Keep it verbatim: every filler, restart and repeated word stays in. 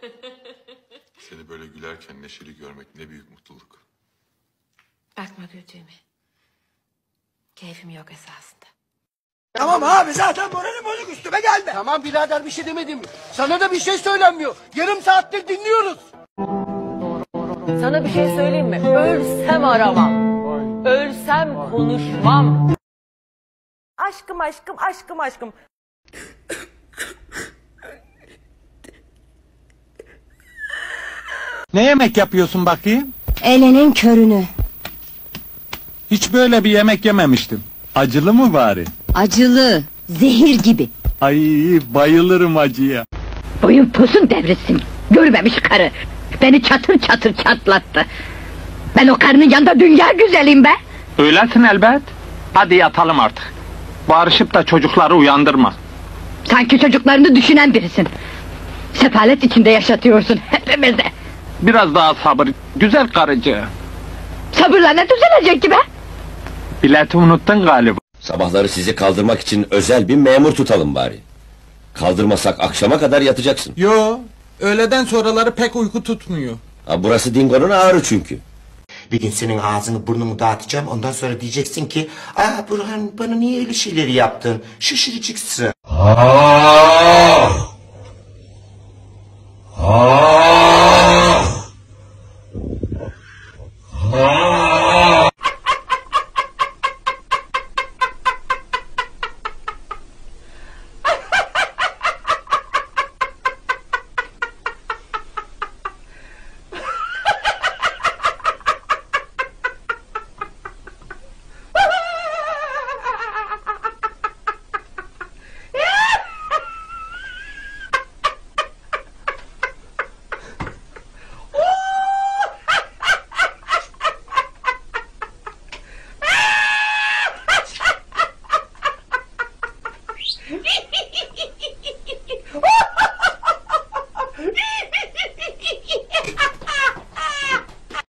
Seni böyle gülerken neşeli görmek ne büyük mutluluk. Bakma güldüğüme. Keyfim yok esasında. Tamam abi zaten moralim bozuk üstüme gelme. Tamam birader bir şey demedim. Sana da bir şey söylenmiyor. Yarım saattir dinliyoruz. Sana bir şey söyleyeyim mi? Ölsem aramam. Ölsem konuşmam. Aşkım aşkım aşkım aşkım. Ne yemek yapıyorsun bakayım? Elinin körünü. Hiç böyle bir yemek yememiştim. Acılı mı bari? Acılı, zehir gibi. Ay bayılırım acıya. Boyun posun devrilsin. Görmemiş karı. Beni çatır çatır çatlattı. Ben o karının yanında dünya güzelim be. Öylesin elbet. Hadi yatalım artık. Bağırışıp da çocukları uyandırma. Sanki çocuklarını düşünen birisin. Sefalet içinde yaşatıyorsun hepimizi. Biraz daha sabır. Güzel karıcı. Sabırla ne düzelecek ki be? Bileti unuttun galiba. Sabahları sizi kaldırmak için özel bir memur tutalım bari. Kaldırmasak akşama kadar yatacaksın. Yo, öğleden sonraları pek uyku tutmuyor. Ha, burası Dingo'nun ağrı çünkü. Bir gün senin ağzını burnumu dağıtacağım. Ondan sonra diyeceksin ki, aa Burhan bana niye öyle şeyleri yaptın? Şaşıracaksın.